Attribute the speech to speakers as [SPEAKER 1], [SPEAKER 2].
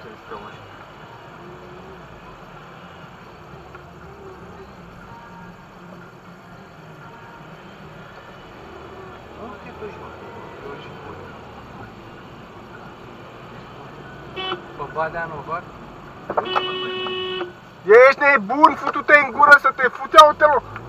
[SPEAKER 1] ce stăm așa. Ok, duci, mă. Duci, bun. Bă, Badea nu fac?
[SPEAKER 2] Ești nebun, futu-te în gură să te fuți, uite-l!